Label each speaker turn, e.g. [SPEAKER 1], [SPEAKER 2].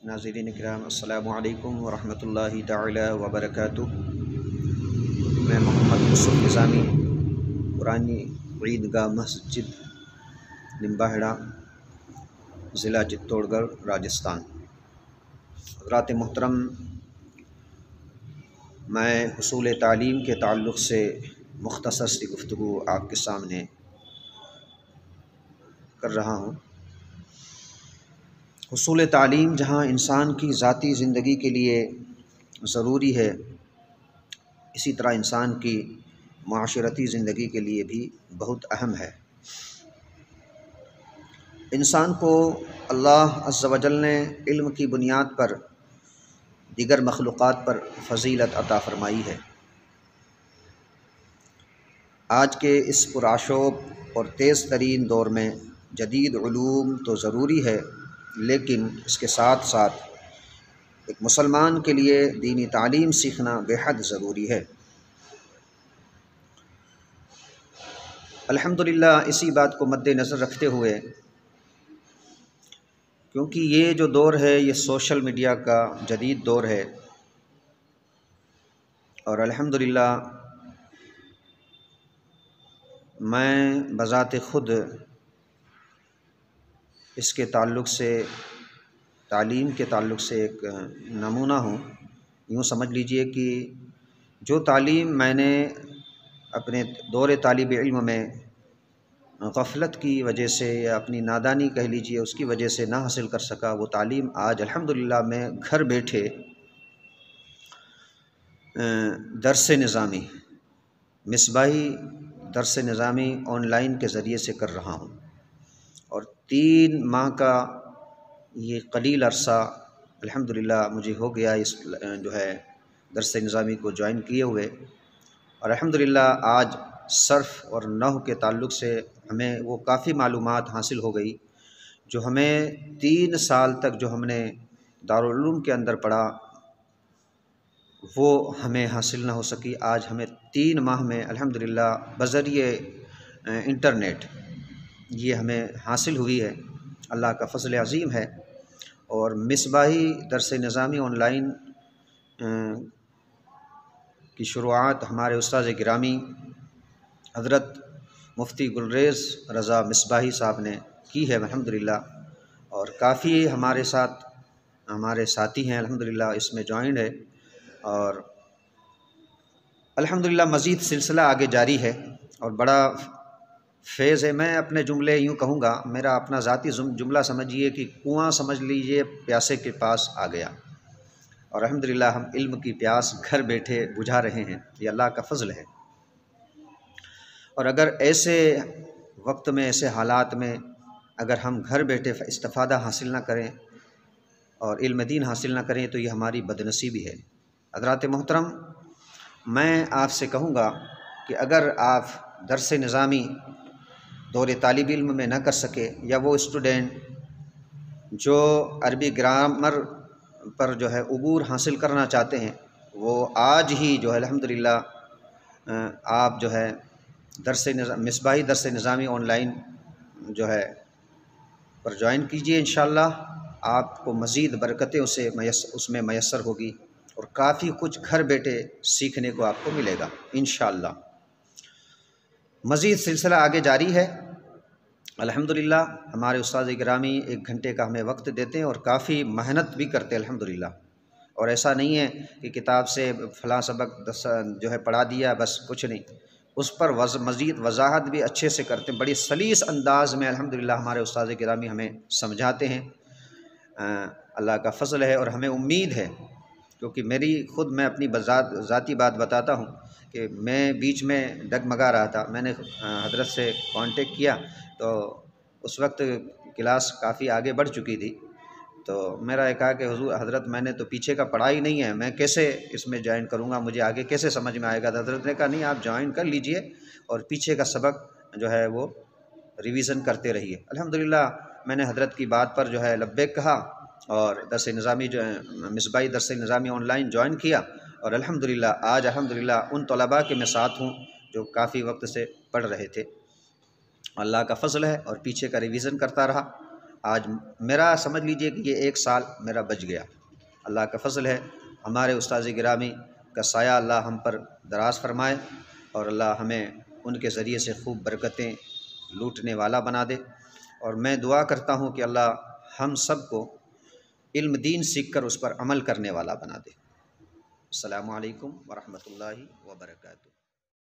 [SPEAKER 1] ناظرین کرام السلام علیکم ورحمۃ اللہ تعالی وبرکاتہ۔ میں محمد یosuf نظامی، پرانی عیدگاہ مسجد نمباہڑا، ضلع چتوڑ گڑھ، راجستھان۔ حضرات محترم، میں حصول تعلیم کے تعلق سے مختصر سی گفتگو آپ کے سامنے کر رہا ہوں۔ حصول تعلیم جہاں انسان کی ذاتی زندگی کے لیے ضروری ہے، اسی طرح انسان کی معاشرتی زندگی کے لیے بھی بہت اہم ہے۔ انسان کو اللہ عز و جل نے علم کی بنیاد پر دیگر مخلوقات پر فضیلت عطا فرمائی ہے۔ آج کے اس پرآشوب اور تیز ترین دور میں جدید علوم تو ضروری ہے، لیکن اس کے ساتھ ساتھ ایک مسلمان کے لیے دینی تعلیم سیکھنا بے حد ضروری ہے۔ الحمدللہ اسی بات کو مد نظر رکھتے ہوئے، کیونکہ یہ جو دور ہے یہ سوشل میڈیا کا جدید دور ہے، اور الحمدللہ میں بذات خود اس کے تعلق سے، تعلیم کے تعلق سے ایک نمونہ ہوں۔ یوں سمجھ لیجئے کہ جو تعلیم میں نے اپنے دور طالب علم میں غفلت کی وجہ سے یا اپنی نادانی کہہ لیجئے اس کی وجہ سے نہ حاصل کر سکا، وہ تعلیم آج الحمدللہ میں گھر بیٹھے درس نظامی، مصباحی درس نظامی آن لائن کے ذریعے سے کر رہا ہوں، اور 3 ماہ کا یہ قلیل عرصہ الحمدللہ مجھے ہو گیا اس جو ہے درس نظامی کو جوائن کیے ہوئے، اور الحمدللہ آج صرف اور نحو کے تعلق سے ہمیں وہ کافی معلومات حاصل ہو گئی جو ہمیں 3 سال تک جو ہم نے دارالعلوم کے اندر پڑھا وہ ہمیں حاصل نہ ہو سکی۔ آج ہمیں 3 ماہ میں الحمدللہ بذریعہ انٹرنیٹ یہ ہمیں حاصل ہوئی ہے، اللہ کا فضل عظیم ہے۔ اور مصباحی درس نظامی آن لائن کی شروعات ہمارے استاذ گرامی حضرت مفتی گلریز رضا مصباحی صاحب نے کی ہے الحمدللہ، اور کافی ہمارے ساتھ ہمارے ساتھی ہیں الحمدللہ اس میں جوائنڈ ہے، اور الحمدللہ مزید سلسلہ آگے جاری ہے اور بڑا فیض ہے۔ میں اپنے جملے یوں کہوں گا، میرا اپنا ذاتی جملہ سمجھیے کہ کنواں سمجھ لیجئے پیاسے کے پاس آ گیا، اور الحمدللہ ہم علم کی پیاس گھر بیٹھے بجھا رہے ہیں، یہ اللہ کا فضل ہے۔ اور اگر ایسے وقت میں، ایسے حالات میں اگر ہم گھر بیٹھے استفادہ حاصل نہ کریں اور علم دین حاصل نہ کریں تو یہ ہماری بدنصیبی ہے۔ حضرات محترم، میں آپ سے کہوں گا کہ اگر آپ درس نظامی دور طالب علم میں نہ کر سکے، یا وہ اسٹوڈنٹ جو عربی گرامر پر جو ہے عبور حاصل کرنا چاہتے ہیں، وہ آج ہی جو ہے الحمدللہ آپ جو ہے مصباحی درس نظامی آن لائن جو ہے پر جوائن کیجئے، انشاءاللہ آپ کو مزید برکتیں اس میں میسر ہوگی، اور کافی کچھ گھر بیٹھے سیکھنے کو آپ کو ملے گا انشاءاللہ۔ مزید سلسلہ آگے جاری ہے الحمدللہ۔ ہمارے استاد گرامی 1 گھنٹے کا ہمیں وقت دیتے ہیں اور کافی محنت بھی کرتے ہیں الحمدللہ، اور ایسا نہیں ہے کہ کتاب سے فلاں سبق جو ہے پڑھا دیا بس کچھ نہیں، اس پر مزید وضاحت بھی اچھے سے کرتے ہیں، بڑی سلیس انداز میں الحمدللہ ہمارے استاد گرامی ہمیں سمجھاتے ہیں۔ اللہ کا فضل ہے، اور ہمیں امید ہے، کیونکہ میں اپنی ذاتی بات بتاتا ہوں کہ میں بیچ میں ڈگمگا رہا تھا۔ میں نے حضرت سے کانٹیکٹ کیا تو اس وقت کلاس کافی آگے بڑھ چکی تھی، تو میرا یہ کہا کہ حضرت میں نے تو پیچھے کا پڑھا ہی نہیں ہے، میں کیسے اس میں جوائن کروں گا، مجھے آگے کیسے سمجھ میں آئے گا؟ تو حضرت نے کہا نہیں، آپ جوائن کر لیجئے اور پیچھے کا سبق جو ہے وہ ریویژن کرتے رہیے۔ الحمدللہ میں نے حضرت کی بات پر جو ہے لبیک کہا، اور درس نظامی جو مصباحی درس نظامی آن لائن جوائن کیا، اور الحمدللہ آج الحمدللہ ان طلباء کے میں ساتھ ہوں جو کافی وقت سے پڑھ رہے تھے۔ اللہ کا فضل ہے، اور پیچھے کا ریویژن کرتا رہا، آج میرا سمجھ لیجئے کہ یہ 1 سال میرا بچ گیا۔ اللہ کا فضل ہے، ہمارے استاذ گرامی کا سایہ اللہ ہم پر دراز فرمائے، اور اللہ ہمیں ان کے ذریعے سے خوب برکتیں لوٹنے والا بنا دے۔ اور میں دعا کرتا ہوں کہ اللہ ہم سب کو علم دین سیکھ کر اس پر عمل کرنے والا بنا دے۔ السلام علیکم ورحمۃ اللہ وبرکاتہ۔